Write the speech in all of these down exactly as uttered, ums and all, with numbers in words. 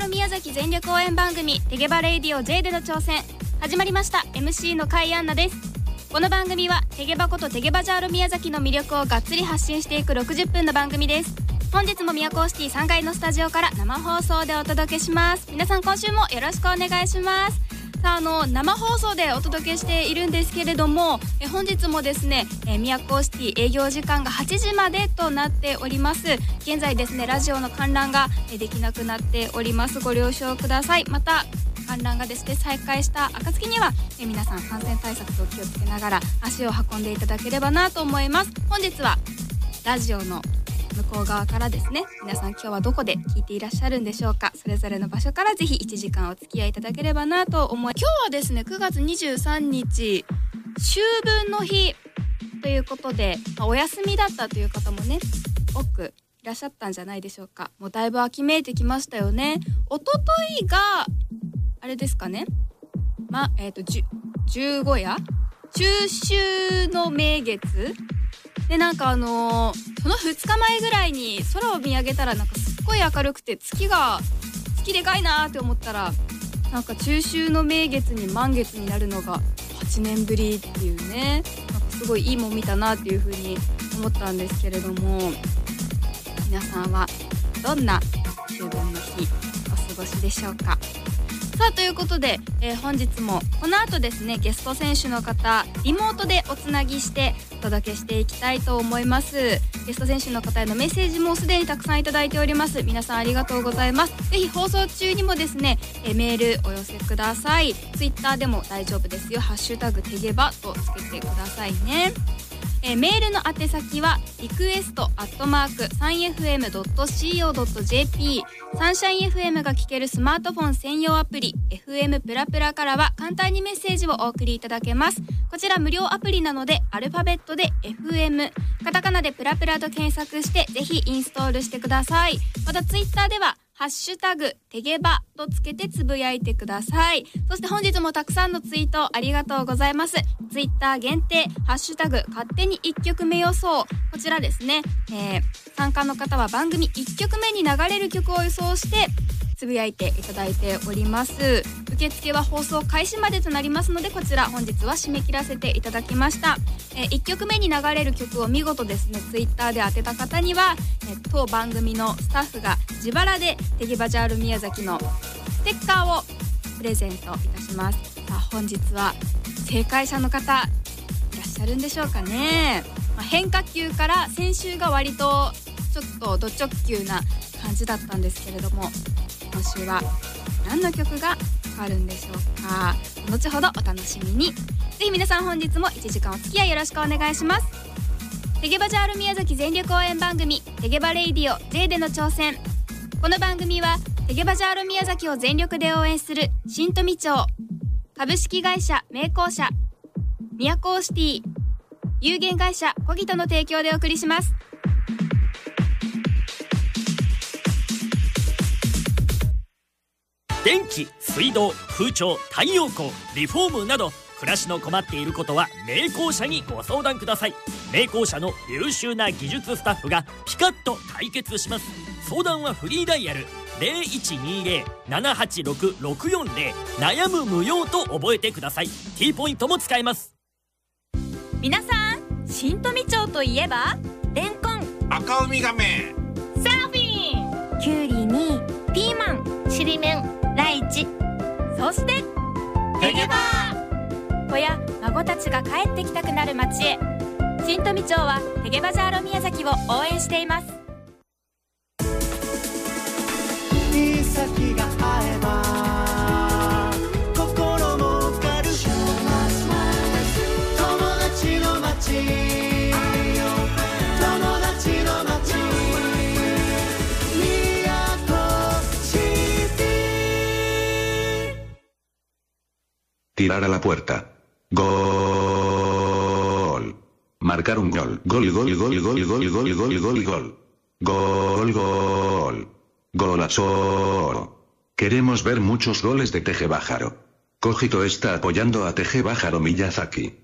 ル宮崎全力応援番組テゲバレイディオ J での挑戦始まりました。 エムシー の甲斐アンナです。この番組はテゲバことテゲバジャール宮崎の魅力をがっつり発信していくろくじゅっぷんの番組です。本日も宮古シティさんがいのスタジオから生放送でお届けします。皆さん今週もよろしくお願いします。さあ、あの生放送でお届けしているんですけれども、え本日もですね、え宮古シティ営業時間がはちじまでとなっております。現在ですね、ラジオの観覧がえできなくなっております。ご了承ください。また観覧がですね再開した暁にはえ皆さん感染対策と気をつけながら足を運んでいただければなと思います。本日はラジオの向こう側からですね、皆さん今日はどこで聞いていらっしゃるんでしょうか。それぞれの場所からぜひいちじかんお付き合いいただければなと思い、今日はですねくがつにじゅうさんにち秋分の日ということで、まあ、お休みだったという方もね多くいらっしゃったんじゃないでしょうか。もうだいぶ秋めいてきましたよね。おとといがあれですかね、まえっ、ー、と十五夜中秋の名月で、なんかあのー、そのふつかまえぐらいに空を見上げたらなんかすっごい明るくて月が月でかいなーって思ったら、なんか中秋の名月に満月になるのがはちねんぶりっていうね、なんかすごいいいもん見たなっていう風に思ったんですけれども、皆さんはどんな秋分の日お過ごしでしょうか。さあということで、えー、本日もこの後ですねゲスト選手の方リモートでおつなぎしてお届けしていきたいと思います。ゲスト選手の方へのメッセージもすでにたくさんいただいております。皆さんありがとうございます。ぜひ放送中にもですね、えー、メールお寄せください。ツイッターでも大丈夫ですよ。ハッシュタグテゲバとつけてくださいね。えー、メールの宛先はリクエストアットマーク サンエフエムドットシーオードットジェーピー サンシャイン エフエム が聴けるスマートフォン専用アプリ エフエム プラプラからは簡単にメッセージをお送りいただけます。こちら無料アプリなのでアルファベットで エフエム カタカナでプラプラと検索してぜひインストールしてください。またツイッターではハッシュタグテゲバとつけてつぶやいてください。そして本日もたくさんのツイートありがとうございます。ツイッター限定ハッシュタグ勝手にいっきょくめ予想、こちらですね、えー、参加の方は番組いっきょくめに流れる曲を予想してつぶやいていただいております。受付は放送開始までとなりますので、こちら本日は締め切らせていただきました。えー、いっきょくめに流れる曲を見事ですねツイッターで当てた方には、えー、当番組のスタッフが自腹でテゲバジャール宮崎のステッカーをプレゼントいたします。さあ本日は正解者の方いらっしゃるんでしょうかね。まあ、変化球から先週が割とちょっとド直球な感じだったんですけれども、今週は何の曲がかかるんでしょうか。後ほどお楽しみに。ぜひ皆さん本日もいちじかんお付き合いよろしくお願いします。テゲバジャール宮崎全力応援番組テゲバレイディオ J での挑戦。この番組はテゲバジャール宮崎を全力で応援する新富町株式会社名工社宮古シティ有限会社コギトの提供でお送りします。 電気、水道、空調、太陽光、リフォームなど暮らしの困っていることは名工社にご相談ください。名工社の優秀な技術スタッフがピカッと解決します。相談はフリーダイヤル ゼロいちにゼロ ななはちろく ろくよんゼロ 悩む無用と覚えてください。 T ポイントも使えます。 皆さん新富町といえばレンコン、 赤ウミガメ、 サーフィン、キュウリにピーマン、ちりめん、ライチ、そしてテゲバー。子や孫たちが帰ってきたくなる町へ、新富町はテゲバジャール宮崎を応援しています。 いい先があれば心も浮かる友達の街、友達の街、宮古シティ。 Tirar a la puerta. Gol. Marcar un gol. Gol, gol, gol, gol, gol, gol, gol, gol, gol. Gol, gol. Golazo. Queremos ver muchos goles de Tegebájaro. Cogito está apoyando a Tegebájaro Miyazaki.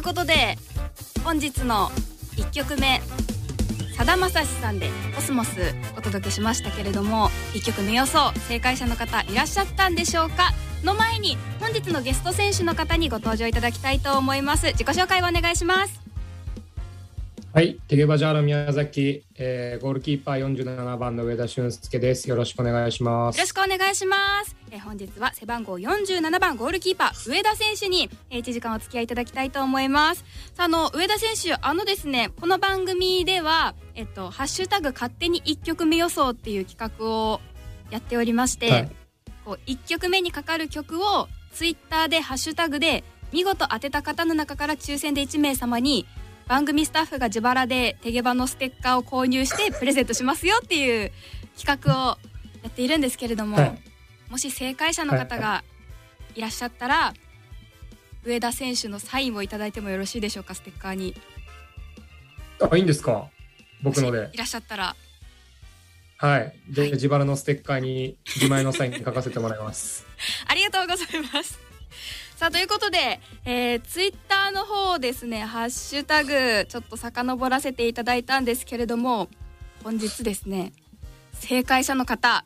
ことで本日のいっきょくめ、さだまさしさんでコスモスお届けしましたけれども、いっきょくめ予想正解者の方いらっしゃったんでしょうかの前に、本日のゲスト選手の方にご登場いただきたいと思います。自己紹介をお願いします。 はい、テゲバジャール宮崎、えー、ゴールキーパーよんじゅうななばんの上田俊介です。よろしくお願いします。 よろしくお願いします。えー、本日は背番号よんじゅうななばんゴールキーパー上田選手に、えー、いちじかんお付き合いいただきたいと思います。さあ、あの上田選手、あのですね、この番組では、えっと、ハッシュタグ勝手にいっきょくめ予想っていう企画をやっておりまして、はい、こういっきょくめにかかる曲をツイッターでハッシュタグで見事当てた方の中から抽選でいちめいさまに番組スタッフが自腹でテゲバのステッカーを購入してプレゼントしますよっていう企画をやっているんですけれども、はい、もし正解者の方がいらっしゃったら、はい、上田選手のサインをいただいてもよろしいでしょうか。ステッカーに。 あ、いいんですか、僕ので。 いらっしゃったら、 はい、で、はい、自腹のステッカーに自前のサイン書かせてもらいますありがとうございます。さあ、ということで、えー、ツイッターの方ですね、ハッシュタグちょっと遡らせていただいたんですけれども、本日ですね、正解者の方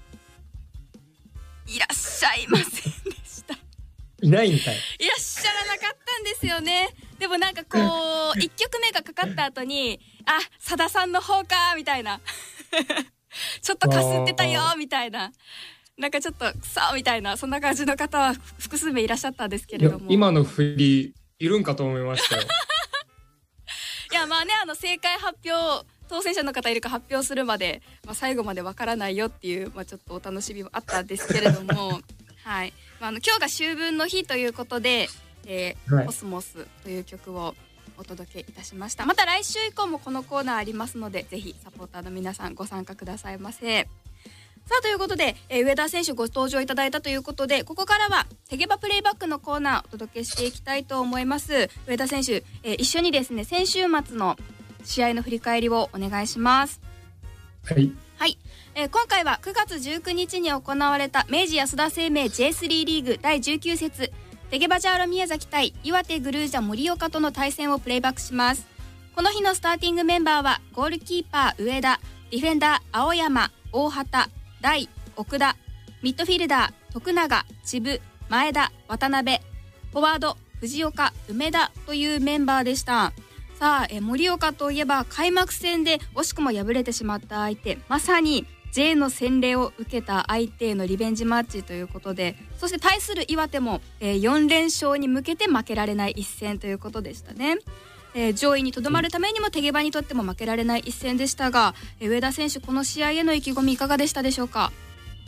いらっしゃいませんでした。 いないんかい。 いらっしゃらなかったんですよね。でもなんかこういっきょくめがかかった後に、あ、さださんの方かみたいなちょっとかすってたよみたいな、なんかちょっとくそみたいな、そんな感じの方は複数名いらっしゃったんですけれども、 今の振りいるんかと思いましたよいや、まあね、あの正解発表、当選者の方いるか発表するまで、まあ、最後までわからないよっていう、まあ、ちょっとお楽しみもあったんですけれどもはい、まあ、あの今日が秋分の日ということで、えーはい、コスモスという曲をお届けいたしました。また来週以降もこのコーナーありますので、ぜひサポーターの皆さんご参加くださいませ。さあ、ということで、えー、上田選手ご登場いただいたということで、ここからはテゲバプレイバックのコーナーお届けしていきたいと思います。上田選手、えー、一緒にですね、先週末の試合の振り返りをお願いします。 はい、 はいえー、今回はくがつじゅうくにちに行われた明治安田生命 ジェイスリー リーグだいじゅうきゅう節、テゲバジャーロ宮崎対岩手グルージャ盛岡との対戦をプレイバックします。この日のスターティングメンバーはゴールキーパー上田、ディフェンダー青山、大畑、大、奥田、ミッドフィルダー徳永、千部、前田、渡辺、フォワード藤岡、梅田というメンバーでした。さあ、え盛岡といえば開幕戦で惜しくも敗れてしまった相手、まさに J の洗礼を受けた相手へのリベンジマッチということで、そして対する岩手も、えー、よんれんしょうに向けて負けられない一戦ということでしたね。えー、上位にとどまるためにもテゲバにとっても負けられない一戦でしたが、えー、上田選手、この試合への意気込みいかがでしたでしょうか。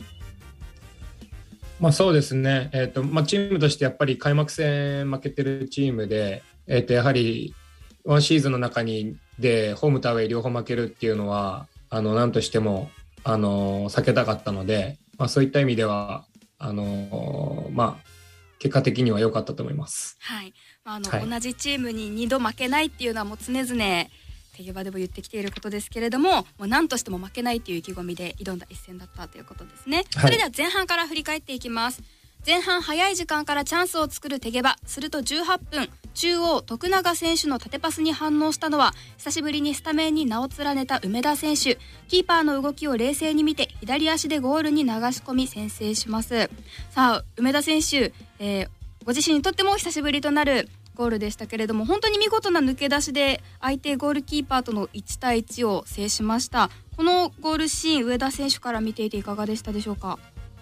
まあ、そうですね、えーとまあ、チームとしてやっぱり開幕戦負けてるチームで、えーとやはりワンシーズンの中にでホームとアウェイ両方負けるっていうのはあの何としてもあの避けたかったので、まあ、そういった意味ではあの、まあ、結果的には良かったと思います。 はい、あの、 はい、 同じチームににど負けないっていうのはもう常々テゲバでも言ってきていることですけれども、もう何としても負けないという意気込みで挑んだ一戦だったということですね。はい、それでは前半から振り返っていきます。前半早い時間からチャンスを作るテゲバ、するとじゅうはっぷん、中央徳永選手の縦パスに反応したのは久しぶりにスタメンに名を連ねた梅田選手。キーパーの動きを冷静に見て左足でゴールに流し込み先制します。さあ、梅田選手、えー、ご自身にとっても久しぶりとなるゴールでしたけれども、本当に見事な抜け出しで相手ゴールキーパーとのいちたいいちを制しました。このゴールシーン、上田選手から見ていていかがでしたでしょうか。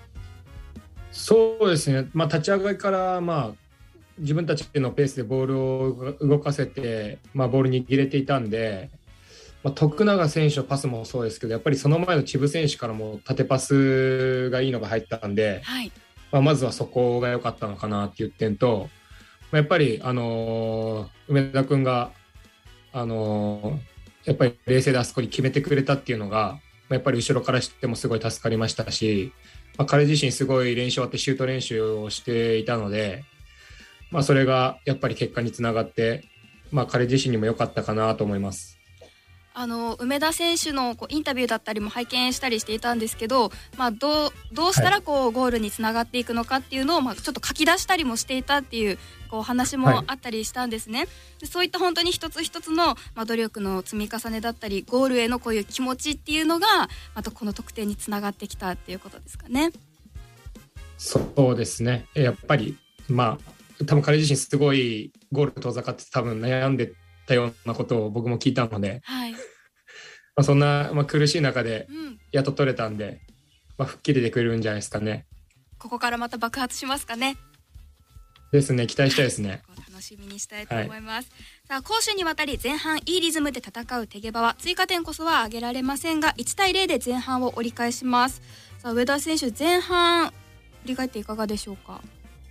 そうですね、まあ、立ち上がりから、まあ、自分たちのペースでボールを動かせて、まあ、ボールに握れていたんで、まあ、徳永選手のパスもそうですけど、やっぱりその前の千部選手からも縦パスがいいのが入ったんで、 はい、 まあ、まずはそこが良かったのかなっていう点と、まあ、やっぱり、あのー、梅田君が、あのー、やっぱり冷静であそこに決めてくれたっていうのが、まあ、やっぱり後ろからしてもすごい助かりましたし、まあ、彼自身すごい練習終わってシュート練習をしていたので、まあ、それがやっぱり結果につながって、まあ、彼自身にも良かったかなと思います。 あの梅田選手のこうインタビューだったりも拝見したりしていたんですけど、まあ、どう、どうしたらこう、はい、ゴールにつながっていくのかっていうのを、まあ、ちょっと書き出したりもしていたっていうこう話もあったりしたんですね、はい、でそういった本当に一つ一つの、まあ、努力の積み重ねだったりゴールへのこういう気持ちっていうのがまたこの得点につながってきたっていうことですかね。 そうですね、やっぱりまあ多分彼自身すごいゴール遠ざかって多分悩んでたようなことを僕も聞いたので、はいまあ、そんな、まあ、苦しい中でやっと取れたんで、うんまあ、吹っ切れてくれるんじゃないですかね。 ここからまた爆発しますかね。 ですね、期待したいですね。 楽しみにしたいと思います、はい、さあ攻守にわたり前半いいリズムで戦うテゲバは追加点こそは挙げられませんがいちたいゼロで前半を折り返します。さあ上田選手前半振り返っていかがでしょうか。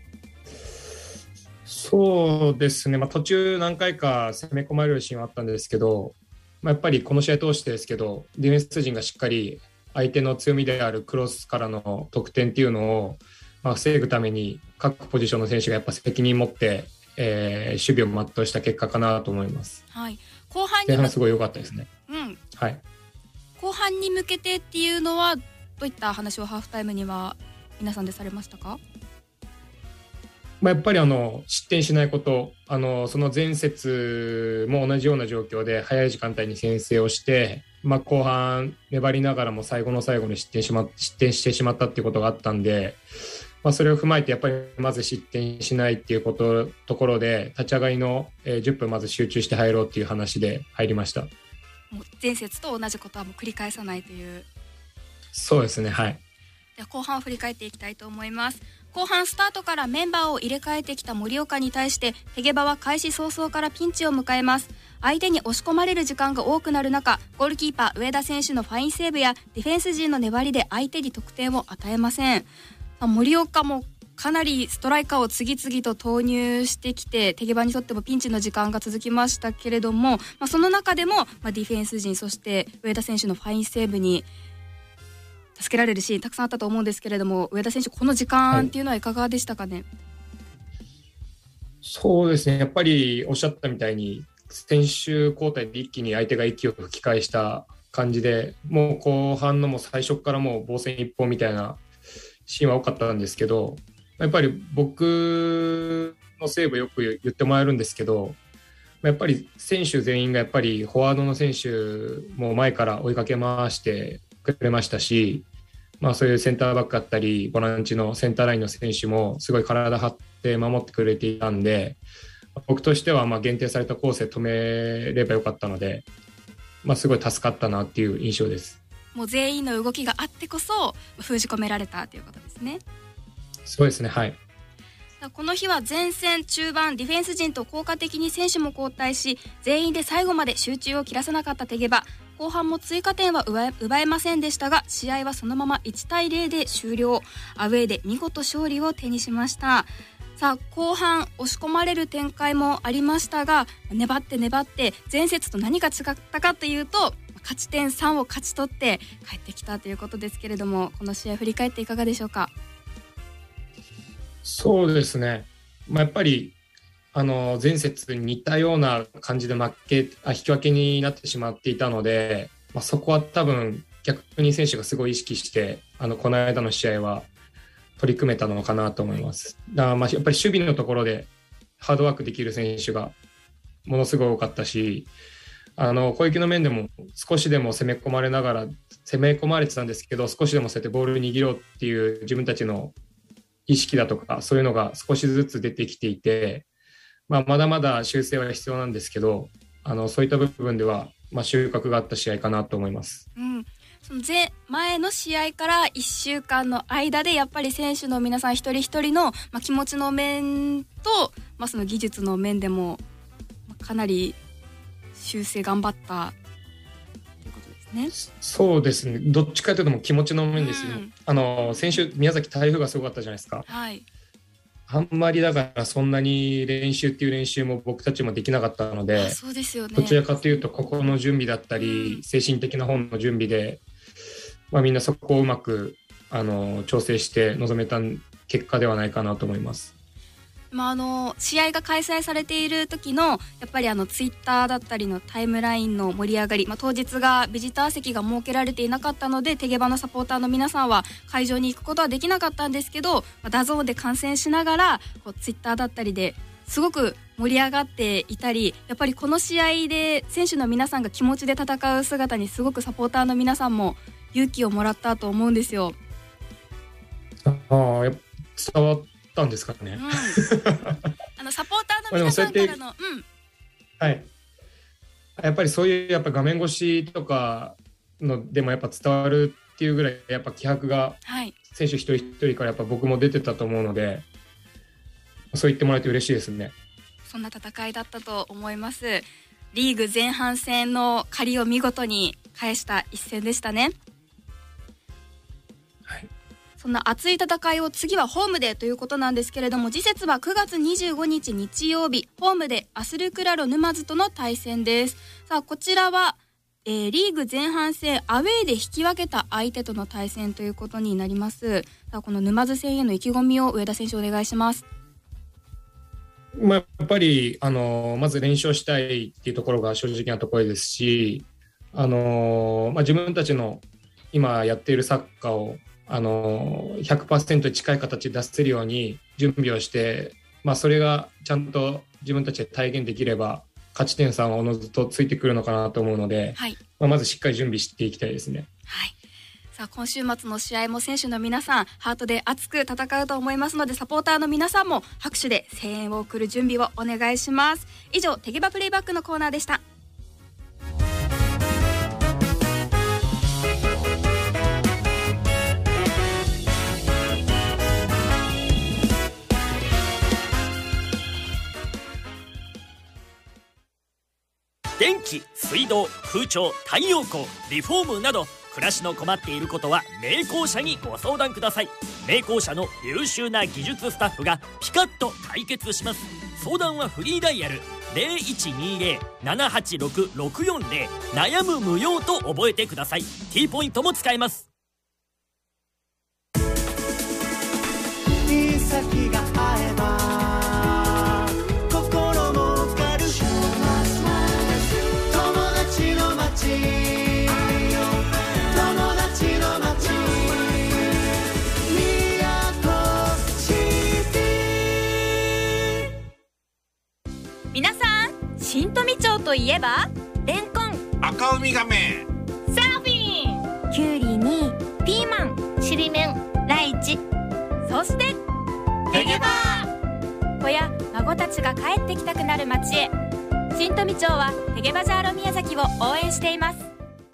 そうですね、まあ、途中何回か攻め込まれるシーンはあったんですけど、まあ、やっぱりこの試合通してですけどディフェンス陣がしっかり相手の強みであるクロスからの得点っていうのを、まあ、防ぐために各ポジションの選手がやっぱ責任を持って、えー、守備を全うした結果かなと思います、 はい、後半に前半すごい良かったですね、 うんはい、 後半に向けてっていうのはどういった話をハーフタイムには皆さんでされましたか。 まあ、やっぱりあの失点しないこと、あのその前節も同じような状況で早い時間帯に先制をして、まあ、後半粘りながらも最後の最後に失点しま、失点してしまったっていうことがあったんで、まあ、それを踏まえてやっぱりまず失点しないっていうことところで立ち上がりのじゅっぷんまず集中して入ろうっていう話で入りました。 もう前節と同じことはもう繰り返さないという。 そうですね、はい。 では後半を振り返っていきたいと思います。後半スタートからメンバーを入れ替えてきた森岡に対してテゲバは開始早々からピンチを迎えます。相手に押し込まれる時間が多くなる中、ゴールキーパー上田選手のファインセーブやディフェンス陣の粘りで相手に得点を与えません。森岡もかなりストライカーを次々と投入してきてテゲバにとってもピンチの時間が続きましたけれども、まあ、その中でも、まあ、ディフェンス陣そして上田選手のファインセーブに助けられるシーンたくさんあったと思うんですけれども、上田選手この時間っていうのはいかがでしたかね。はい、 そうですね、やっぱりおっしゃったみたいに選手交代で一気に相手が息を吹き返した感じで、もう後半のもう最初からもう防戦一方みたいなシーンは多かったんですけど、やっぱり僕のセーブよく言ってもらえるんですけど、やっぱり選手全員がやっぱりフォワードの選手も前から追いかけ回してくれましたし、まあ、そういうセンターバックだったりボランチのセンターラインの選手もすごい体張って守ってくれていたんで、僕としてはまあ限定されたコースで止めればよかったので、まあ、すごい助かったなっていう印象です。 もう全員の動きがあってこそ封じ込められたということですね。 そうですね、はい。 この日は前線中盤ディフェンス陣と効果的に選手も交代し、全員で最後まで集中を切らさなかったテゲバ。後半も追加点は奪え、奪えませんでしたが、試合はそのままいちたいゼロで終了。アウェーで見事勝利を手にしました。さあ後半押し込まれる展開もありましたが、粘って粘って前節と何が違ったかというと、勝ち点さんを勝ち取って帰ってきたということですけれども、この試合振り返っていかがでしょうか。 そうですね、まあ、やっぱりあの前節に似たような感じで負けあ引き分けになってしまっていたので、まあ、そこは多分逆に選手がすごい意識してあのこの間の試合は取り組めたのかなと思います。だからまあやっぱり守備のところでハードワークできる選手がものすごい多かったし、あの攻撃の面でも少しでも攻め込まれながら攻め込まれてたんですけど、少しでもそうやってボール握ろうっていう自分たちの意識だとかそういうのが少しずつ出てきていて、まあ、まだまだ修正は必要なんですけど、あのそういった部分では、まあ、収穫があった試合かなと思います。 うん、その前前の試合からいっしゅうかんの間でやっぱり選手の皆さん一人一人の、まあ、気持ちの面と、まあ、その技術の面でも、まあ、かなり修正頑張ったということですね。 そうですね、どっちかというともう気持ちの面ですよ、うん、あの先週宮崎台風がすごかったじゃないですか。 はい、 あんまりだからそんなに練習っていう練習も僕たちもできなかったので、 そうですよね、 どちらかというと心の準備だったり、うん、精神的な方の準備で、まあ、みんなそこをうまくあの調整して臨めた結果ではないかなと思います。 まあ、あの試合が開催されている時のやっぱりあのツイッターだったりのタイムラインの盛り上がり、まあ、当日がビジター席が設けられていなかったのでテゲバのサポーターの皆さんは会場に行くことはできなかったんですけど、まあ、ダゾーンで観戦しながらこうツイッターだったりですごく盛り上がっていたり、やっぱりこの試合で選手の皆さんが気持ちで戦う姿にすごくサポーターの皆さんも勇気をもらったと思うんですよ。 ああ、やっぱ伝わったんですかね。うん、 あのサポーターの皆さんからの、うん、 はい、やっぱりそういうやっぱ画面越しとかのでもやっぱ伝わるっていうぐらいやっぱ気迫が選手一人一人からやっぱ僕も出てたと思うので、そう言ってもらえて嬉しいですね。 そんな戦いだったと思います。リーグ前半戦の借りを見事に返した一戦でしたね。 はい、 そんな熱い戦いを次はホームでということなんですけれども、次節はくがつにじゅうごにち日曜日、ホームでアスルクラロ沼津との対戦です。さあこちらは、えー、リーグ前半戦アウェーで引き分けた相手との対戦ということになります。さあこの沼津戦への意気込みを上田選手お願いします。 まあ、やっぱりあのまず連勝したいっていうところが正直なところですし、あの、まあ、自分たちの今やっているサッカーをあの ひゃくパーセント に近い形で出せるように準備をして、まあ、それがちゃんと自分たちで体現できれば勝ち点さんはおのずとついてくるのかなと思うので、 はい、 まあ、まずしっかり準備していきたいですね。 はい、さあ今週末の試合も選手の皆さんハートで熱く戦うと思いますので、サポーターの皆さんも拍手で声援を送る準備をお願いします。以上テゲバプレイバックのコーナーでした。 電気、水道、空調、太陽光、リフォームなど暮らしの困っていることは名工車にご相談ください。名工車の優秀な技術スタッフがピカッと解決します。相談はフリーダイヤル ゼロいちにゼロ ななはちろく ろくよんゼロ、 悩む無用と覚えてください。 T ポイントも使えます。 いい先があれば心も軽く、友達の街、友達の街、宮古シティ。 皆さん、新富町といえばレンコン、 赤ウミガメ、 サーフィン、 キュウリにピーマン、ちりめん、ライチ、 そしてテゲバー。子や孫たちが帰ってきたくなる町へ、新富町はテゲバジャーロ宮崎を応援しています。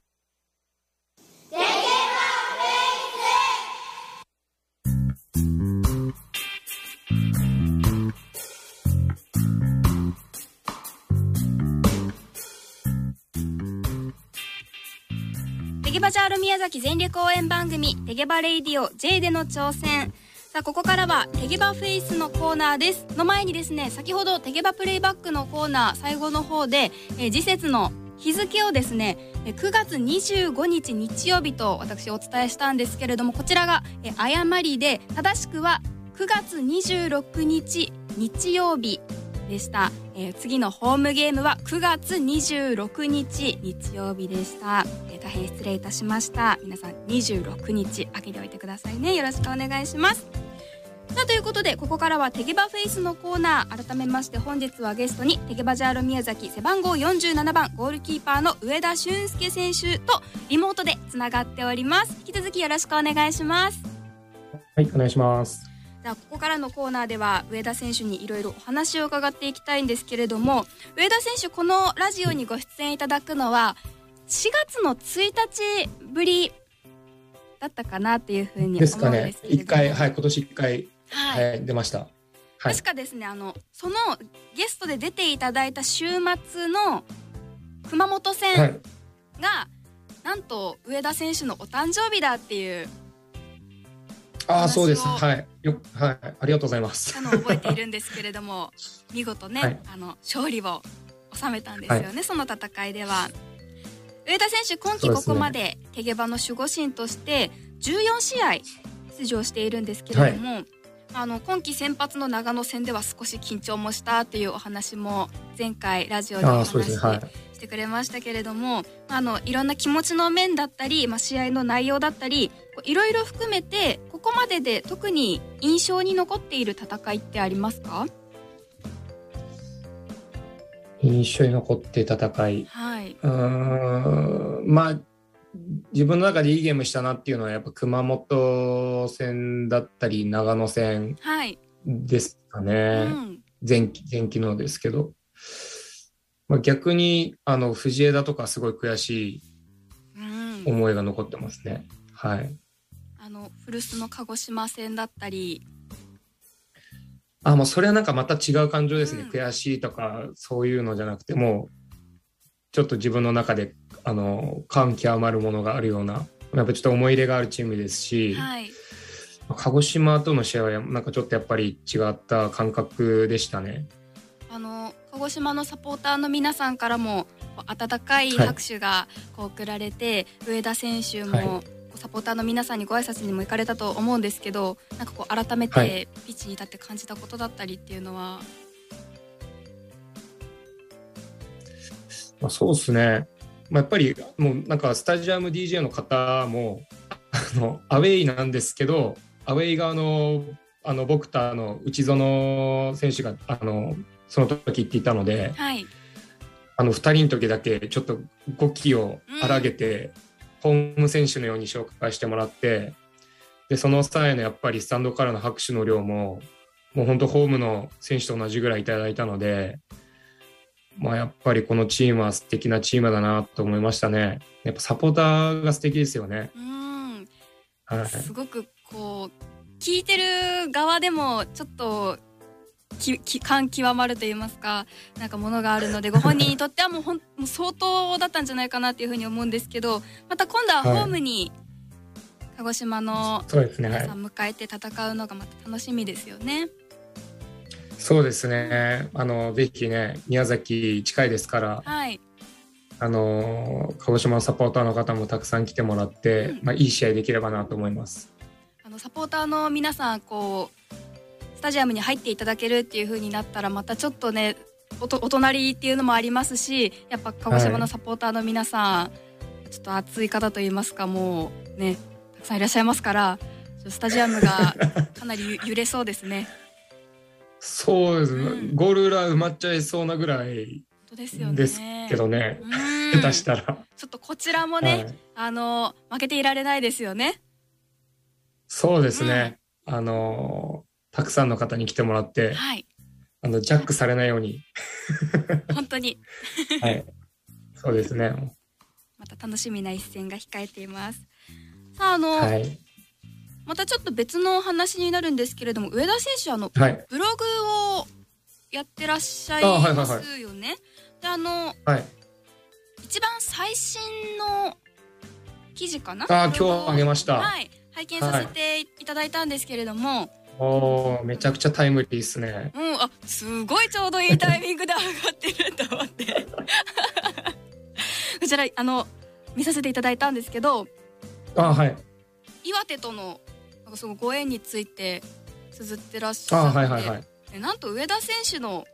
テゲバジャーロ宮崎全力応援番組テゲバレイディオ J での挑戦。さあここからはテゲバフェイスのコーナーです。の前にですね、先ほどテゲバプレイバックのコーナー最後の方で、えー、次節の日付をですね、くがつにじゅうごにち日曜日と私お伝えしたんですけれども、こちらがえー、誤りで正しくはくがつにじゅうろくにち日曜日でした。えー、次のホームゲームはくがつにじゅうろくにち日曜日でした。えー、大変失礼いたしました。皆さんにじゅうろくにち開けておいてくださいね。よろしくお願いします。さあということで、ここからはテゲバフェイスのコーナー。改めまして本日はゲストにテゲバジャーロ宮崎背番号よんじゅうななばんゴールキーパーの上田俊介選手とリモートでつながっております。引き続きよろしくお願いします。 はい、お願いします。 じゃあここからのコーナーでは上田選手にいろいろお話を伺っていきたいんですけれども、上田選手このラジオにご出演いただくのはしがつのついたちぶりだったかなっていうふうに思うんですけれども。 ですかね。一回、はい、今年いっかい、 はいはい、出ました。はい、 確かですね、あのそのゲストで出ていただいた週末の熊本戦が、はい、なんと上田選手のお誕生日だっていう。 ああ、そうです。はい、よ、はい、ありがとうございます。 あの覚えているんですけれども、見事ね、はい、あの勝利を収めたんですよね。はい、その戦いでは上田選手今季ここまでテゲバの守護神としてじゅうよんしあい出場しているんですけれども、はい、 あの今季先発の長野戦では少し緊張もしたっていうお話も前回ラジオでお話ししてくれましたけれども、あのいろんな気持ちの面だったり、まあ、試合の内容だったりいろいろ含めてここまでで特に印象に残っている戦いってありますか？ 印象に残っている戦い、 はい、 うーんまあ自分の中でいいゲームしたなっていうのはやっぱ熊本戦だったり長野戦ですかね、はいうん、前期前期のですけど、まあ、逆にあの藤枝とかすごい悔しい思いが残ってますね、うんはい、 あの古巣の鹿児島戦だったりあもうそれはなんかまた違う感情ですね、うん、悔しいとかそういうのじゃなくてもうちょっと自分の中であの感極まるものがあるようなやっぱちょっと思い入れがあるチームですし、はい、鹿児島との試合はなんかちょっとやっぱり違った感覚でしたね。 あの鹿児島のサポーターの皆さんからも温かい拍手がこう送られて、はい、上田選手も、はい、サポーターの皆さんにご挨拶にも行かれたと思うんですけどなんかこう改めてピッチに立って感じたことだったりっていうのは、はいまあ、そうですね、まあ、やっぱりもうなんかスタジアム ディージェー の方もあのアウェイなんですけどアウェイ側のあの僕とあの内園選手があのその時言っていたので、はい、あのふたりの時だけちょっと語気を荒げて、うん、ホーム選手のように紹介してもらってでその際のやっぱりスタンドからの拍手の量ももう本当ホームの選手と同じぐらいいただいたのでまあ、やっぱりこのチームは素敵なチームだなと思いましたね。やっぱサポーターが素敵ですよね。 うん、はい、すごくこう聞いてる側でもちょっときき感極まると言いますかなんかものがあるのでご本人にとってはもうほんもう相当だったんじゃないかなっていうふうに思うんですけどまた今度はホームに鹿児島の皆さん迎えて戦うのがまた楽しみですよね。 そうですねあのぜひね宮崎近いですから、はい、あの鹿児島のサポーターの方もたくさん来てもらって、うんまあ、いい試合できればなと思います。 あのサポーターの皆さんこうスタジアムに入っていただけるっていう風になったらまたちょっとね お, とお隣っていうのもありますしやっぱ鹿児島のサポーターの皆さん、はい、ちょっと熱い方といいますかもうねたくさんいらっしゃいますからスタジアムがかなり揺れそうですね。 そうですね、うん、ゴール裏埋まっちゃいそうなぐらいですけどね、下手したらちょっとこちらもね、はい、あの負けていられないですよね。 そうですね、うん、あのたくさんの方に来てもらって、はい、あのジャックされないように本当にはいそうですねまた楽しみな一戦が控えています。さああの、はいまたちょっと別の話になるんですけれども上田選手あの、はい、ブログをやってらっしゃいますよね。であの、はい、一番最新の記事かなあ今日あげました、 はい、拝見させていただいたんですけれども、はい、 おめちゃくちゃタイムリーですね。 うん、あすごいちょうどいいタイミングで上がってると思ってこちらあの見させていただいたんですけどあはい岩手とのなんかそのご縁について綴ってらっしゃって、はいはいはい、なんと上田選手の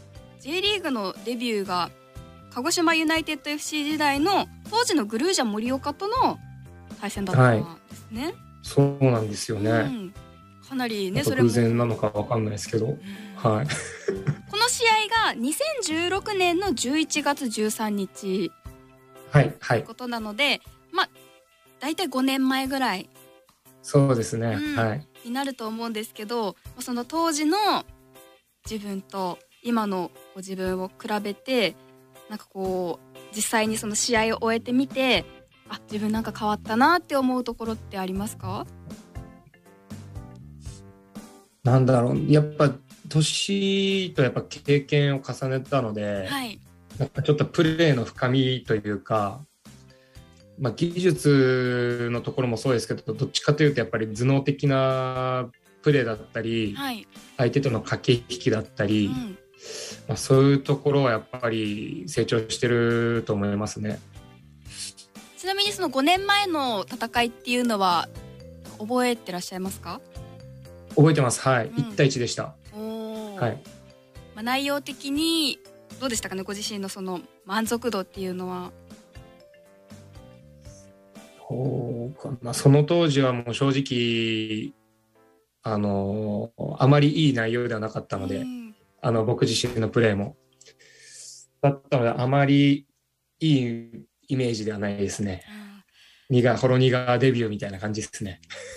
J リーグのデビューが鹿児島ユナイテッド エフシー 時代の当時のグルージャ盛岡との対戦だったんですね、はい、 そうなんですよね、うん、 かなりねそれも偶然なのかわかんないですけど、うん、はいこの試合がにせんじゅうろくねんのじゅういちがつじゅうさんにちはいはいということなのでまあだいたいごねんまえぐらいそうですね、 うんはい、 になると思うんですけどその当時の自分と今のご自分を比べてなんかこう実際にその試合を終えてみてあ自分なんか変わったなって思うところってありますか？ なんだろうやっぱ年とやっぱ経験を重ねたので、はい、なんかちょっとプレーの深みというかまあ、技術のところもそうですけどどっちかというとやっぱり頭脳的なプレーだったり、はい、相手との駆け引きだったり、うんまあ、そういうところはやっぱり成長してると思いますね。 ちなみにそのごねんまえの戦いっていうのは覚えてらっしゃいますか？ 覚えてます。はい、 うん、 いちたいいちでした。 お、 はい、 まあ、内容的にどうでしたかね、ご自身のその満足度っていうのは。 そうかな、その当時はもう正直あのあまりいい内容ではなかったので、うん、あの僕自身のプレーもだったのであまりいいイメージではないですね。うん、苦ほろ苦デビューみたいな感じですね。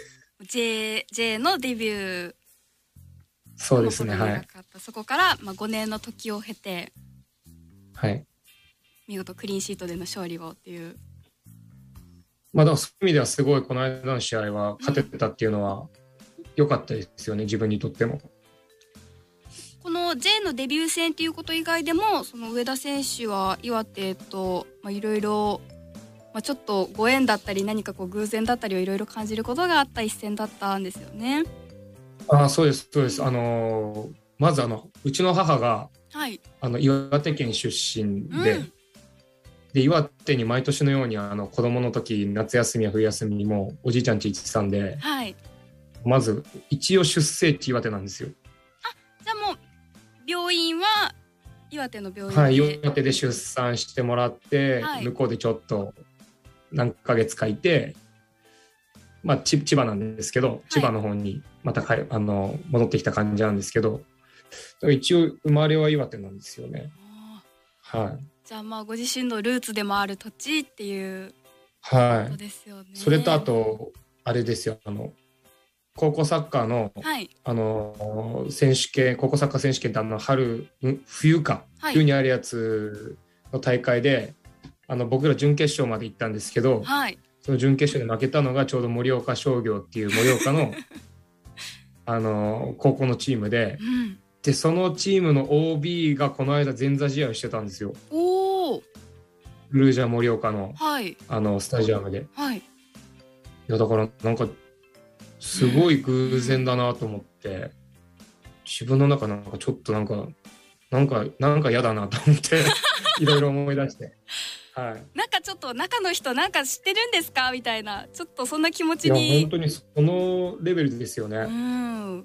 J, J のデビュー。 そうですね、はい。 そこから、まあ、ごねんの時を経て、 はい、 見事クリーンシートでの勝利をっていう。 まあ、だからそういう意味ではすごいこの間の試合は勝てたっていうのは良かったですよね、うん、自分にとっても。 この J のデビュー戦っていうこと以外でも、その上田選手は岩手といろいろちょっとご縁だったり何かこう偶然だったりをいろいろ感じることがあった一戦だったんですよね。 あ、そうですそうです。あのー、まずあのうちの母が、はい、あの岩手県出身で、うん、で岩手に毎年のようにあの子供の時夏休みや冬休みもおじいちゃん家行ってたんで、はい、まず一応出生地岩手なんですよ。 あ、じゃあもう病院は岩手の病院で、 はい、岩手で出産してもらって、はい、向こうでちょっと何ヶ月かいて、まあ、千葉なんですけど、千葉の方にまたか、はい、あの戻ってきた感じなんですけど、一応生まれは岩手なんですよね。はい、 じゃあまあご自身のルーツでもある土地っていうことですよね。はい、 それとあとあれですよ、あの高校サッカーの、はい、あの選手権、高校サッカー選手権ってあの春冬か、はい、冬にあるやつの大会であの僕ら準決勝まで行ったんですけど、はい、その準決勝で負けたのがちょうど盛岡商業っていう盛岡のあの高校のチームで、うん、でそのチームの オービー がこの間前座試合をしてたんですよ。おー、ルルージャ盛岡の、はい、あのスタジアムで、はい、いやだからなんかすごい偶然だなと思って、うん、自分の中なんかちょっとなんかなんかなんか嫌だなと思っていろいろ思い出して、はい、 なんかちょっと中の人なんか知ってるんですかみたいな、ちょっとそんな気持ちに。 いや本当にそのレベルですよね。うん、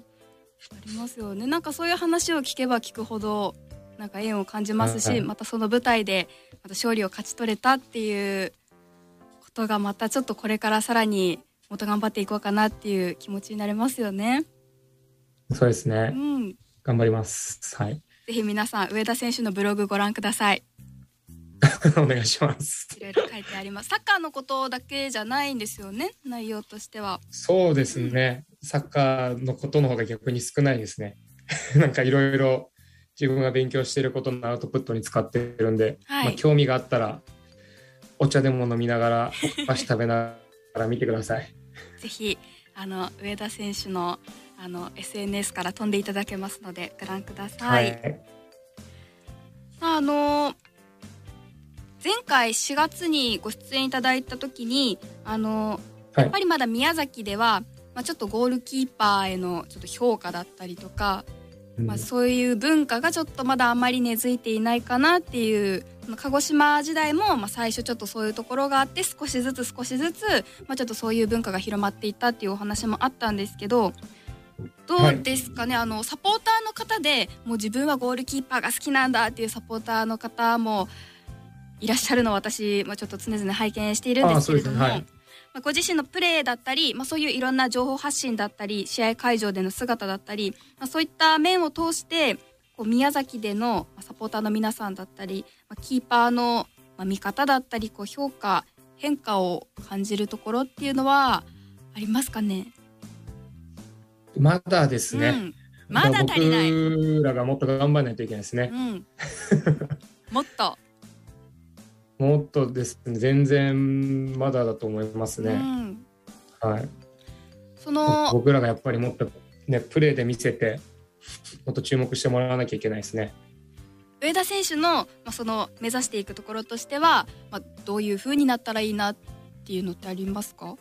ありますよね。なんかそういう話を聞けば聞くほどなんか縁を感じますし、はいはい、またその舞台でまた勝利を勝ち取れたっていうことがまたちょっとこれからさらにもっと頑張っていこうかなっていう気持ちになれますよね。 そうですね、うん、頑張ります。はい、 ぜひ皆さん上田選手のブログご覧ください。 お願いします。 いろいろ書いてあります。サッカーのことだけじゃないんですよね、内容としては。 そうですね、うん、サッカーのことの方が逆に少ないですねなんかいろいろ自分が勉強していることのアウトプットに使ってるんで、はい、まあ、興味があったらお茶でも飲みながらお菓子食べながら見てくださいぜひあの上田選手のあの エスエヌエス から飛んでいただけますのでご覧ください。はい、あの前回しがつにご出演いただいた時にあのやっぱりまだ宮崎では、まあ、ちょっとゴールキーパーへのちょっと評価だったりとか、うん、まあ、そういう文化がちょっとまだあまり根付いていないかなっていう、鹿児島時代もまあ最初ちょっとそういうところがあって少しずつ少しずつ、まあ、ちょっとそういう文化が広まっていったっていうお話もあったんですけど、どうですかね、はい、あのサポーターの方でもう自分はゴールキーパーが好きなんだっていうサポーターの方もいらっしゃるのを私もちょっと常々拝見しているんですけれども、はい、まあ、ご自身のプレーだったり、まあ、そういういろんな情報発信だったり試合会場での姿だったり、まあ、そういった面を通してこう宮崎でのサポーターの皆さんだったり、まあ、キーパーの見方だったりこう評価変化を感じるところっていうのはありますかね。 まだですね、うん、 まだ足りない。 僕らがもっと頑張らないといけないですね、うん、 もっともっとですね、全然まだだと思いますね、うん、はい、 その僕らがやっぱりもっと、ね、プレーで見せてもっと注目してもらわなきゃいけないですね。 上田選手の、まあ、その目指していくところとしては、まあ、どういう風になったらいいなっていうのってありますか？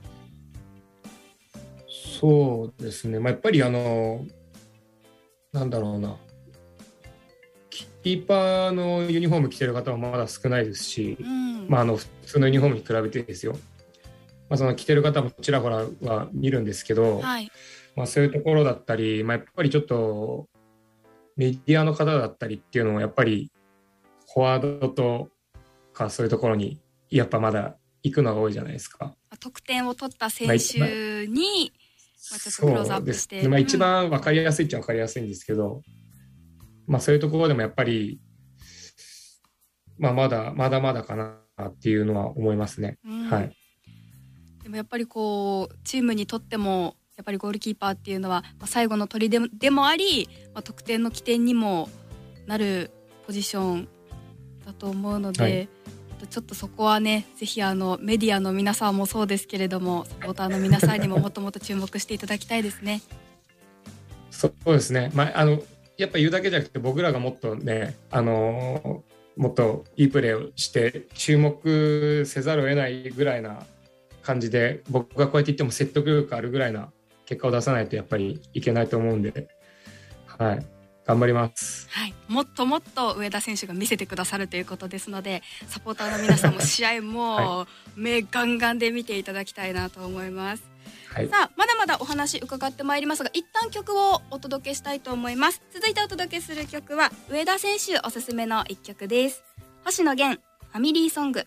そうですね、まあ、やっぱりあのなんだろうな、キーパーのユニフォーム着てる方はまだ少ないですし、うん、まあ、あの普通のユニフォームに比べてですよ。 まあ、その着てる方もちらほらは見るんですけど、 はい、 まあ、そういうところだったり、まあ、やっぱりちょっとメディアの方だったりっていうのもやっぱりフォワードとかそういうところにやっぱまだ行くのが多いじゃないですか。 得点を取った選手に、まあ、ちょっとクローズアップして、 そうですね、まあ、一番分かりやすいっちゃ分かりやすいんですけど、うん、まあ、そういうところでもやっぱり、まあ、まだまだまだかなっていうのは思いますね、うん、はい。 でもやっぱりこうチームにとってもやっぱりゴールキーパーっていうのは、まあ、最後の砦で, でもあり、まあ、得点の起点にもなるポジションだと思うので、はい、ちょっとそこはね、ぜひあのメディアの皆さんもそうですけれども、サポーターの皆さんにももっともっと注目していただきたいですね。 そうですね、まあ、あのやっぱ言うだけじゃなくて僕らがもっとね、あのもっといいプレーをして注目せざるを得ないぐらいな感じで、僕がこうやって言っても説得力あるぐらいな結果を出さないとやっぱりいけないと思うんで、はい、頑張ります、 はい、もっともっと上田選手が見せてくださるということですので、サポーターの皆さんも試合も目ガンガンで見ていただきたいなと思います、はい、さあまだまだお話伺ってまいりますが、一旦曲をお届けしたいと思います。続いてお届けする曲は上田選手おすすめの一曲です。星野源、ファミリーソング。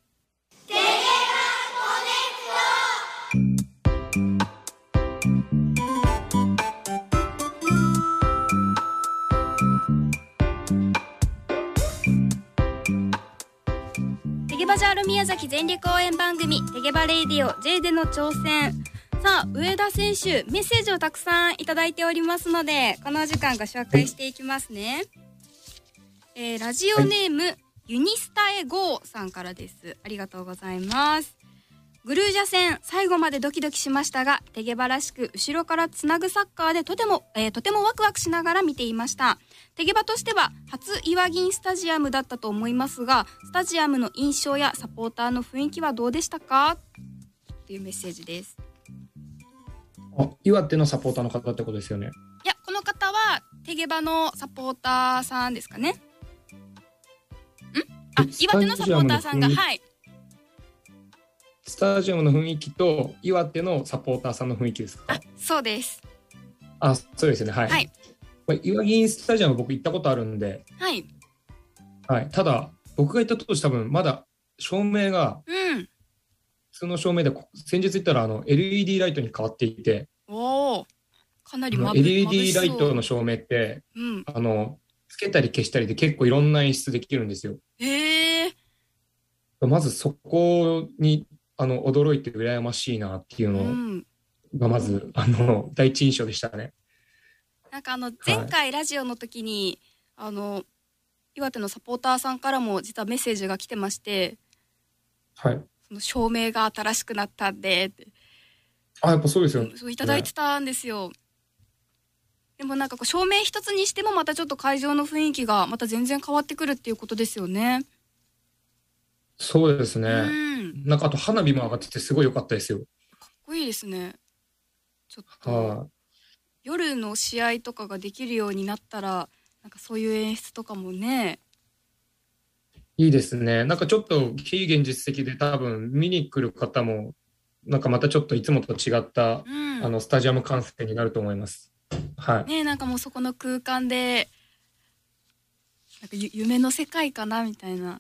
テゲバジャール宮崎全力応援番組テゲバレイディオ J での挑戦。さあ上田選手、メッセージをたくさんいただいておりますので、この時間ご紹介していきますね、えー、ラジオネーム、はい、ユニスタエゴーさんからです。ありがとうございます。グルージャ戦最後までドキドキしましたが、テゲバらしく後ろからつなぐサッカーでとても、えー、とてもワクワクしながら見ていました。テゲバとしては初岩銀スタジアムだったと思いますが、スタジアムの印象やサポーターの雰囲気はどうでしたかというメッセージです。 あ、岩手のサポーターの方ってことですよね。 いや、この方はテゲバのサポーターさんですかね。んあ、岩手のサポーターさんが、はい、 スタジアムの雰囲気と岩手のサポーターさんの雰囲気ですか。 あ、そうです。 あ、そうですね、はい、はい、岩銀スタジアム僕行ったことあるんで、 はい、 はい、ただ僕が行った当時多分まだ照明が、 うん、 普通の照明で先日行ったらあの エルイーディー ライトに変わっていて、 おー、かなりまぶエルイーディー ライトの照明って、 うん、 あのつけたり消したりで結構いろんな演出できるんですよ。 へー。 まずそこにあの驚いて羨ましいなっていうのがまず、うん、あの第一印象でしたね。 なんかあの前回ラジオの時に、はい、あの岩手のサポーターさんからも実はメッセージが来てまして、 はい、 その照明が新しくなったんでって、 あ、やっぱそうですよね。 そういただいてたんですよ、ね、でもなんかこう照明一つにしてもまたちょっと会場の雰囲気がまた全然変わってくるっていうことですよね。 そうですね、 うん、 なんかあと花火も上がっててすごい良かったですよ。 かっこいいですね。ちょっと、はあ、夜の試合とかができるようになったらなんかそういう演出とかもね、 いいですね。なんかちょっと非現実的で多分見に来る方もなんかまたちょっといつもと違った、うん、あのスタジアム観戦になると思います。はい。 ね、なんかもうそこの空間でなんか夢の世界かなみたいな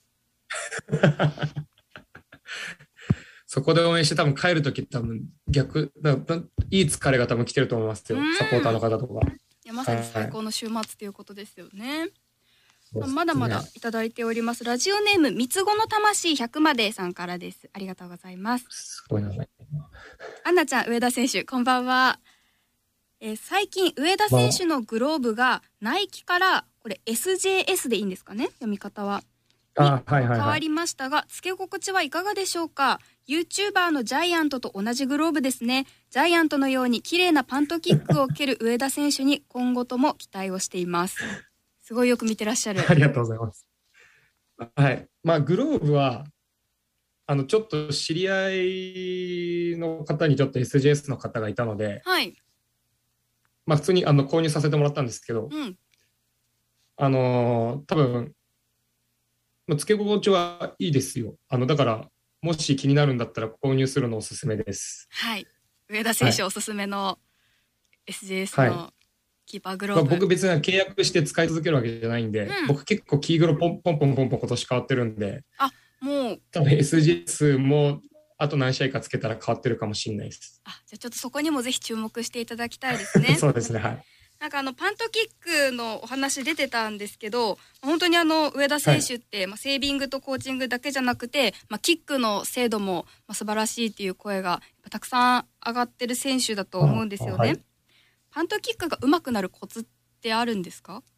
そこで応援して多分帰るとき多分逆だいい疲れが多分来てると思いますよ、サポーターの方とか。 いや、まさに最高の週末ということですよね。はい、まだまだいただいております。ラジオネーム三つ子の魂ひゃくまでさんからです。ありがとうございます。 すごいな。 アンナちゃん、上田選手こんばんは。えー、最近上田選手のグローブがナイキからこれ エスジェーエス でいいんですかね、読み方は。 あ、はいはいはい、 変わりましたが、つけ心地はいかがでしょうか。 YouTuber のジャイアントと同じグローブですね。ジャイアントのように綺麗なパントキックを蹴る上田選手に今後とも期待をしています。すごいよく見てらっしゃる。 ありがとうございます。はい、まあグローブはあのちょっと知り合いの方にちょっと エスジェーエス の方がいたので、 はい、 まあ普通にあの購入させてもらったんですけど、 うん、 あのー、多分つけ心地はいいですよ。あのだからもし気になるんだったら購入するのおすすめです。 はい、上田選手おすすめの エスジェーエス のキーパーグローブ、 はい、まあ、僕別に契約して使い続けるわけじゃないんで、うん、僕結構キーグロポンポンポンポンポン今年変わってるんで、 あ、もう多分 エスジーエス もあと何試合かつけたら変わってるかもしれないです。 あ、じゃあちょっとそこにもぜひ注目していただきたいですね。 そうですね、はい。 なんかあのパントキックのお話出てたんですけど、本当にあの上田選手って、はい、まあ、セービングとコーチングだけじゃなくて、まあ、キックの精度もまあ素晴らしいっていう声がたくさん上がってる選手だと思うんですよね。はい、パントキックが上手くなるコツってあるんですか？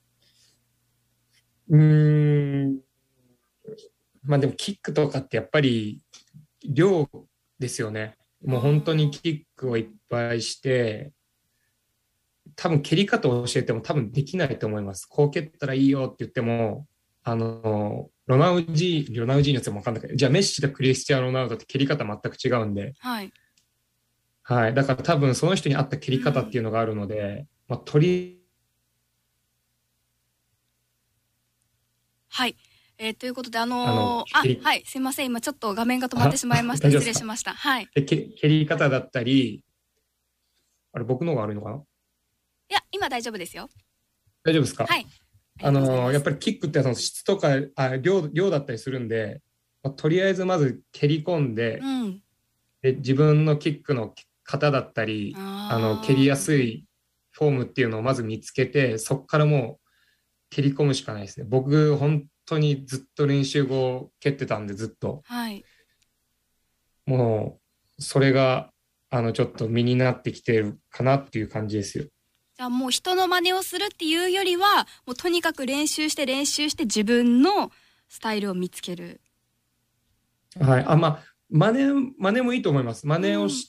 うーん、まあでもキックとかってやっぱり量ですよね。もう本当にキックをいっぱいして多分蹴り方を教えても多分できないと思います。こう蹴ったらいいよって言っても、あのロナウジーロナウジーニョっても分かんないけど、じゃあメッシとクリスティアーノ・ロナウドって蹴り方全く違うんで、 はい、 はい、だから多分その人に合った蹴り方っていうのがあるので、うん、まあ、取りはい、えー、ということであのー、あのあはいすいません、今ちょっと画面が止まってしまいました。失礼しました。はい。 で蹴り方だったり、あれ僕の方が悪いのかな？ いや今大丈夫ですよ。 大丈夫ですか？ はい。 あのやっぱりキックってその質とかあ 量, 量だったりするんで、まあ、とりあえずまず蹴り込んで、 うん、 で自分のキックの型だったりああの蹴りやすいフォームっていうのをまず見つけて、そこからもう蹴り込むしかないですね。僕本当にずっと練習後蹴ってたんでずっと、 はい、 もうそれがあのちょっと身になってきてるかなっていう感じですよ。 じゃあもう人の真似をするっていうよりはもうとにかく練習して練習して自分のスタイルを見つける。 はい、あ、まあ真似真似もいいと思います。真似をして、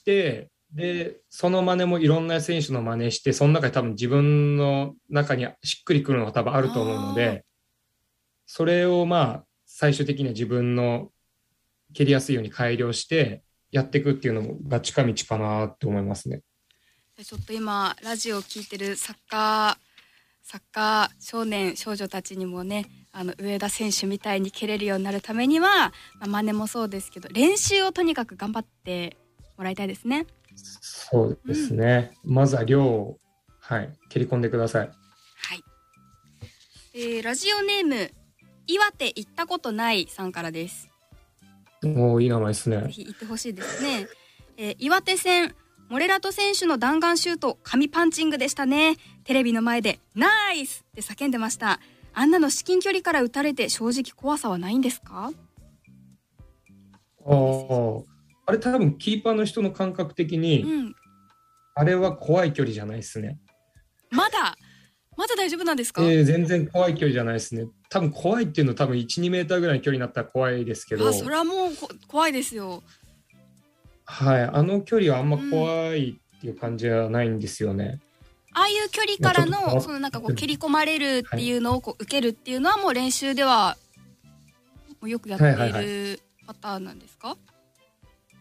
うん、でその真似もいろんな選手の真似して、その中に多分自分の中にしっくりくるのが多分あると思うので、それをまあ最終的には自分の蹴りやすいように改良してやっていくっていうのが近道かなって思いますね。 ちょっと今ラジオを聞いてるサッカーサッカー少年少女たちにもね、あの上田選手みたいに蹴れるようになるためには、まあ、真似もそうですけど練習をとにかく頑張ってもらいたいですね。 そうですね、うん、まずは量を、はい、蹴り込んでください。 はい、えー、ラジオネーム岩手行ったことないさんからです。 おー、いい名前ですね。 ぜひ行ってほしいですね。えー、岩手戦モレラト選手の弾丸シュート神パンチングでしたね。テレビの前でナイスって叫んでました。あんなの至近距離から打たれて正直怖さはないんですか？ ああれ多分キーパーの人の感覚的に、うん、あれは怖い距離じゃないですね。 まだまだ大丈夫なんですか？ えー、全然怖い距離じゃないですね。多分怖いっていうのは多分 いちにメーターぐらいの距離になったら怖いですけど。 あ、それはもう怖いですよ。 はい、あの距離はあんま怖いっていう感じはないんですよね。うん、 ああいう距離からのそのなんかこう蹴り込まれるっていうのをこう受けるっていうのはもう練習ではもうよくやっているパターンなんですか？はいはいはい、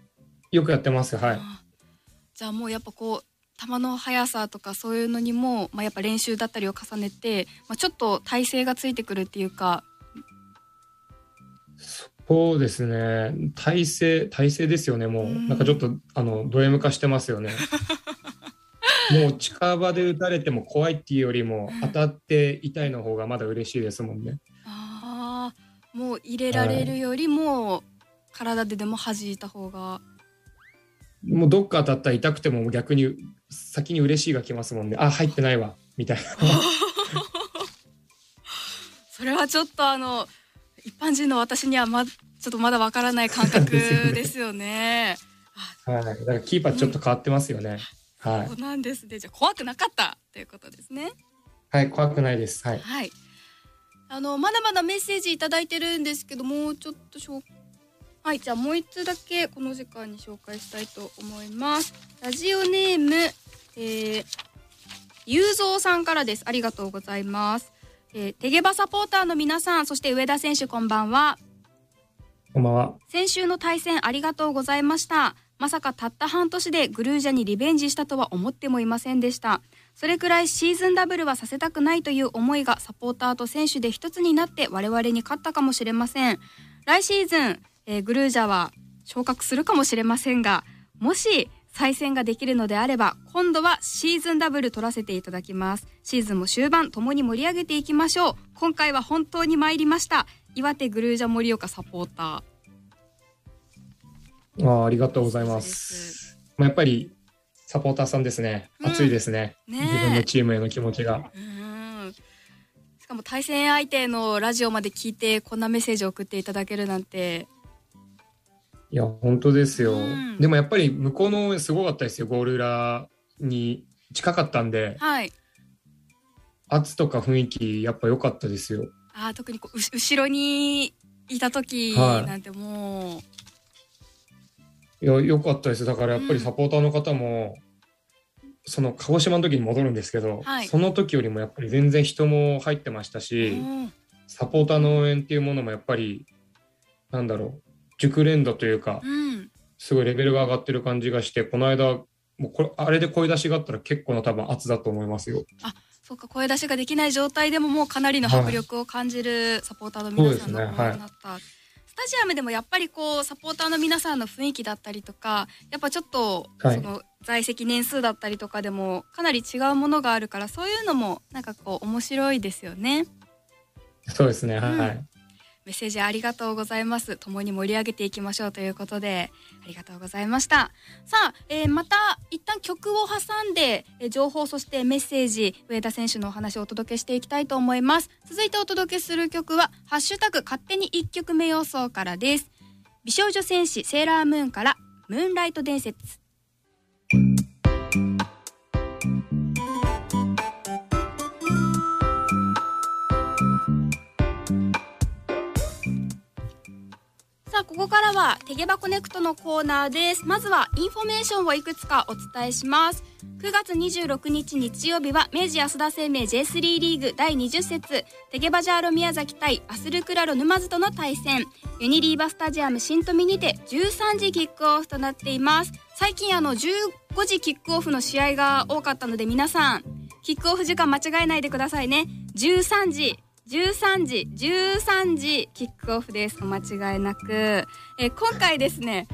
よくやってますよ。はい。 じゃあもうやっぱこう球の速さとかそういうのにも、まあ、やっぱ練習だったりを重ねて、まあ、ちょっと体勢がついてくるっていうか。 そうですね、体勢体勢ですよね。もうなんかちょっとあのド M 化してますよね。もう近場で打たれても怖いっていうよりも当たって痛いの方がまだ嬉しいですもんね。 ああ、もう入れられるよりも体ででも弾いた方が、 もうどっか当たったら痛くても逆に先に嬉しいが来ますもんね。あ、入ってないわみたいな。 それはちょっとあの一般人の私には、ま、ちょっとまだわからない感覚ですよね。 はい、だからキーパーちょっと変わってますよね。うん、はい。 そうなんですね。じゃあ怖くなかったということですね。 はい、怖くないです。はい。 はい。あのまだまだメッセージいただいてるんですけども、ちょっと紹介。はい、じゃあもう一つだけこの時間に紹介したいと思います。ラジオネーム、えー、ゆうぞうさんからです。ありがとうございます。えー、テゲバサポーターの皆さん、そして上田選手、こんばんは。 こんばんは。 先週の対戦ありがとうございました。まさかたった半年でグルージャにリベンジしたとは思ってもいませんでした。それくらいシーズンダブルはさせたくないという思いがサポーターと選手で一つになって我々に勝ったかもしれません。来シーズンえー、グルージャは昇格するかもしれませんが、もし再戦ができるのであれば今度はシーズンダブル取らせていただきます。シーズンも終盤ともに盛り上げていきましょう。今回は本当に参りました。岩手グルージャ盛岡サポーター。 あ, ありがとうございます。まあ、やっぱりサポーターさんですね、うん、熱いです ね, ね自分のチームへの気持ちが。 うん、しかも対戦相手のラジオまで聞いてこんなメッセージを送っていただけるなんて。 いや本当ですよ、うん、でもやっぱり向こうのすごかったですよ。ゴール裏に近かったんで、 はい、 圧とか雰囲気やっぱ良かったですよ。 あ、特にこう後ろにいた時なんてもう、はい、 いや良かったです。だからやっぱりサポーターの方も、うん、その鹿児島の時に戻るんですけど、はい、その時よりもやっぱり全然人も入ってましたし、うん、サポーターの応援っていうものもやっぱりなんだろう、熟練度というか、うん、すごいレベルが上がってる感じがして、この間もうこれあれで声出しがあったら結構な多分圧だと思いますよ。 あ、そうか、声出しができない状態でももうかなりの迫力を感じるサポーターの皆さんの応援だった、はい、はい、スタジアムでもやっぱりこうサポーターの皆さんの雰囲気だったりとか、やっぱちょっとその在籍年数だったりとかでもかなり違うものがあるから、そういうのもなんかこう面白いですよね。 そうですね、はい、うん、 メッセージありがとうございます。共に盛り上げていきましょうということでありがとうございました。さあ、えー、また一旦曲を挟んで、えー、情報そしてメッセージ、上田選手のお話をお届けしていきたいと思います。続いてお届けする曲はハッシュタグ勝手にいっきょくめ予想からです。美少女戦士セーラームーンからムーンライト伝説。さあ、ここからはてげばコネクトのコーナーです。まずはインフォメーションをいくつかお伝えします。くがつにじゅうろくにち日曜日は明治安田生命 ジェイスリー リーグだいにじゅっ節テゲバジャーロ宮崎対アスルクラロ沼津との対戦、ユニリーバスタジアム新富にてじゅうさんじキックオフとなっています。最近あのじゅうごじキックオフの試合が多かったので、皆さんキックオフ時間間違えないでくださいね。じゅうさんじじゅうさんじじゅうさんじキックオフです。お間違いなく。え今回ですね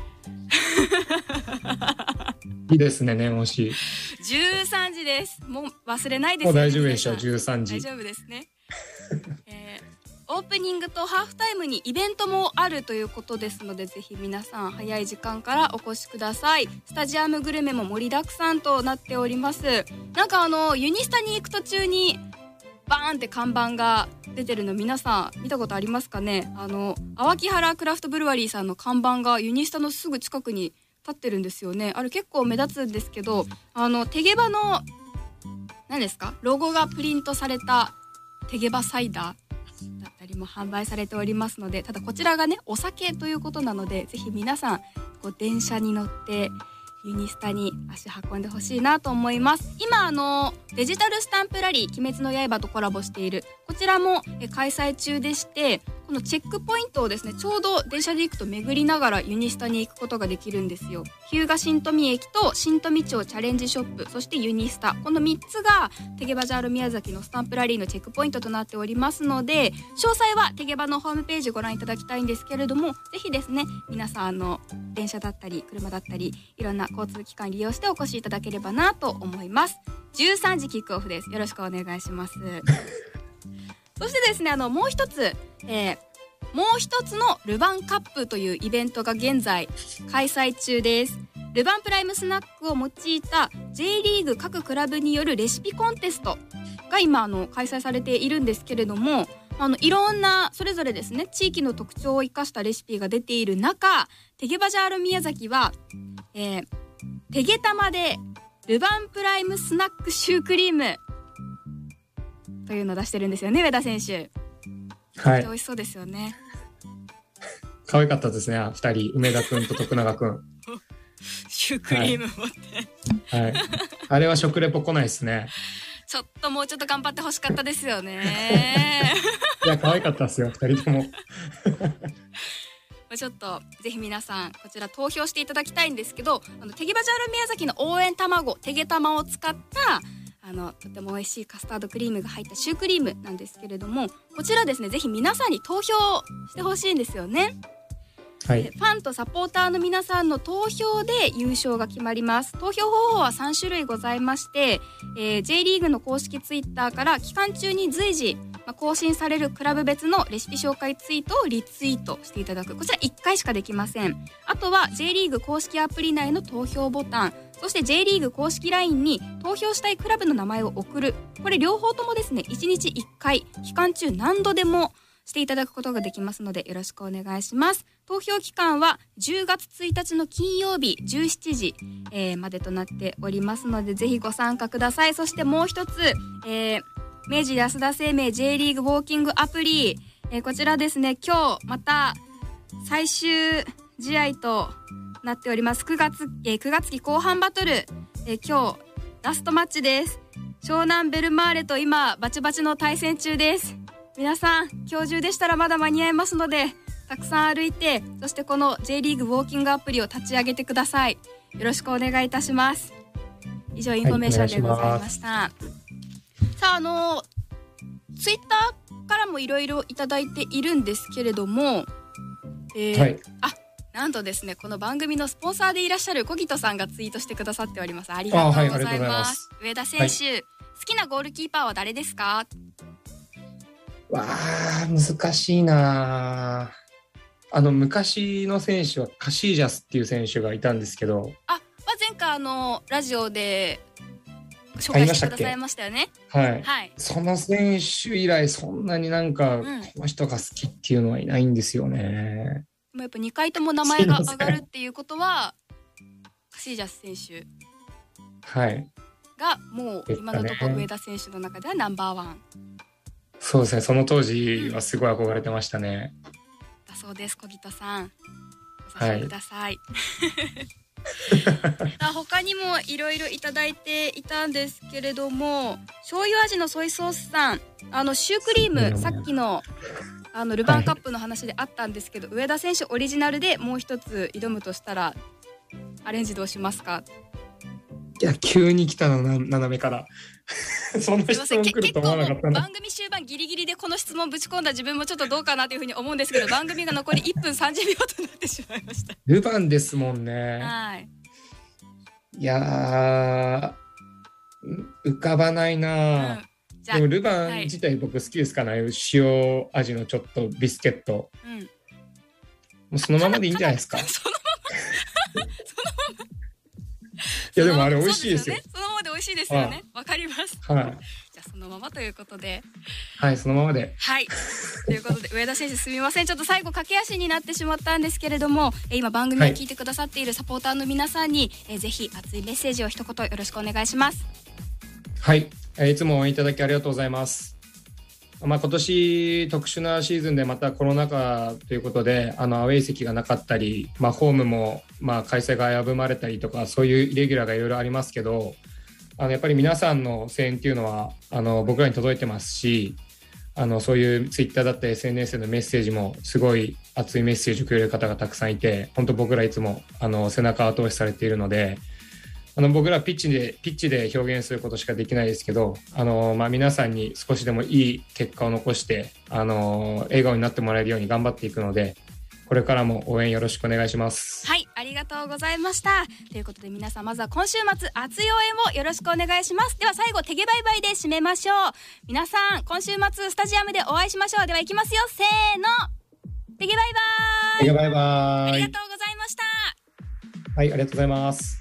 いいですね、念押しじゅうさんじです。もう忘れないですよね。 もう大丈夫でしょう。じゅうさんじ大丈夫ですね、えー、オープニングとハーフタイムにイベントもあるということですので、ぜひ皆さん早い時間からお越しください。スタジアムグルメも盛りだくさんとなっております。なんかあのユニスタに行く途中にバーンって看板が出てるの皆さん見たことありますかね。あの淡木原クラフトブルワリーさんの看板がユニスタのすぐ近くに立ってるんですよね。あれ結構目立つんですけど、あのテゲバの何ですか、ロゴがプリントされたテゲバサイダーだったりも販売されておりますので、ただこちらがねお酒ということなので、ぜひ皆さんこう電車に乗ってユニスタに足運んでほしいなと思います。今あのデジタルスタンプラリー鬼滅の刃とコラボしているこちらもえ開催中でして、このチェックポイントをですね、ちょうど電車で行くと巡りながらユニスタに行くことができるんですよ。日向新富駅と新富町チャレンジショップ、そしてユニスタ、このみっつがテゲバジャール宮崎のスタンプラリーのチェックポイントとなっておりますので、詳細はテゲバのホームページご覧いただきたいんですけれども、ぜひですね皆さんあの電車だったり車だったりいろんな交通機関利用してお越しいただければなと思います。じゅうさんじキックオフです。よろしくお願いしますそしてですね、あのもう一つ、えー、もう一つのルヴァンカップというイベントが現在開催中です。ルヴァンプライムスナックを用いた J リーグ各クラブによるレシピコンテストが今あの開催されているんですけれども、あのいろんなそれぞれですね地域の特徴を生かしたレシピが出ている中、テゲバジャール宮崎は、えー、テゲタマでルヴァンプライムスナックシュークリームというのを出してるんですよね、上田選手。はい、美味しそうですよね。 可愛かったですね、ふたり、梅田くんと徳永くんシュークリーム持って、 はいはい、あれは食レポ来ないですね。 ちょっともうちょっと頑張ってほしかったですよねいや可愛かったですよ、ふたりともちょっとぜひ皆さんこちら投票していただきたいんですけど、あのテゲバジャール宮崎の応援卵テゲタマを使ったあのとても美味しいカスタードクリームが入ったシュークリームなんですけれども、こちらですねぜひ皆さんに投票してほしいんですよね。 はい、 ファンとサポーターの皆さんの投票で優勝が決まります。投票方法はさん種類ございまして、えー、J リーグの公式ツイッターから期間中に随時、まあ、更新されるクラブ別のレシピ紹介ツイートをリツイートしていただく。こちらいっかいしかできません。あとは J リーグ公式アプリ内の投票ボタン、そして J リーグ公式 ライン に投票したいクラブの名前を送る。これ両方ともですね、いちにちいっかい期間中何度でもしていただくことができますので、よろしくお願いします。投票期間はじゅうがつついたちの金曜日じゅうしちじ、えー、までとなっておりますので、ぜひご参加ください。そしてもう一つ、えー、明治安田生命 J リーグウォーキングアプリ、えー、こちらですね、今日また最終試合となっております。くがつ、えー、くがつ期後半バトル、えー、今日ラストマッチです。湘南ベルマーレと今バチバチの対戦中です。皆さん今日中でしたらまだ間に合いますので、たくさん歩いて、そしてこの J リーグウォーキングアプリを立ち上げてください。よろしくお願いいたします。以上インフォメーションでございました。はい、さあ、あのツイッターからもいろいろいただいているんですけれども、えーはい、あなんとですね、この番組のスポンサーでいらっしゃる小木戸さんがツイートしてくださっております。ありがとうございます。はい、ます上田選手、はい、好きなゴールキーパーは誰ですか？ わあ、難しいな。あの昔の選手はカシージャスっていう選手がいたんですけど、 あ、まあ、前回あのラジオで紹介してくださいましたよね。 はい、はい、その選手以来そんなになんか、うん、この人が好きっていうのはいないんですよね。 でもやっぱにかいとも名前が上がるっていうことはカシージャス選手はいがもう今のところ上田選手の中ではナンバーワン。 そうですね、その当時はすごい憧れてましたね。 だそうです。小木戸さん、お差しください。はい、他にもいろいろいただいていたんですけれども、醤油味のソイソースさん、あのシュークリーム、さっきのあのルヴァンカップの話であったんですけど、はい、上田選手オリジナルでもう一つ挑むとしたらアレンジどうしますか？ いや、急に来たのな、斜めからそんな質問来ると思わなかったな。 番組終盤ギリギリでこの質問ぶち込んだ自分もちょっとどうかなというふうに思うんですけど、番組が残りいっぷんさんじゅうびょうとなってしまいました。 ルヴァンですもんね。 はい。 いやー、浮かばないな、うん、じゃあでもルヴァン自体僕好きですかね、はい、塩味のちょっとビスケット、うん、もうそのままでいいんじゃないですか。そのままそのままいやでもあれ美味しいですよ。 そのままで美味しいですよね。わかります。 はい。 じゃあそのままということで。 はい、そのままで。 はい。ということで上田選手すみません。ちょっと最後駆け足になってしまったんですけれども、今番組を聞いてくださっているサポーターの皆さんに、はい、えぜひ熱いメッセージを一言よろしくお願いします。 はい。いつも応援いただきありがとうございます。まあ、今年特殊なシーズンでまたコロナ禍ということであのアウェー席がなかったり、まあ、ホームもまあ開催が危ぶまれたりとかそういうイレギュラーがいろいろありますけど、あのやっぱり皆さんの声援っていうのはあの僕らに届いてますし、あのそういうツイッターだったり エスエヌエス のメッセージもすごい熱いメッセージをくれる方がたくさんいて、本当僕らいつもあの背中を後押しされているので、あの僕らピッチでピッチで表現することしかできないですけど、あの、まあ、皆さんに少しでもいい結果を残してあの笑顔になってもらえるように頑張っていくので、これからも応援よろしくお願いします。 はい、ありがとうございました。ということで皆さんまずは今週末熱い応援をよろしくお願いします。では最後てげバイバイで締めましょう。皆さん今週末スタジアムでお会いしましょう。では行きますよ、せーの、てげバイバイ。 てげバイバイ。 ありがとうございました。 はい、ありがとうございます。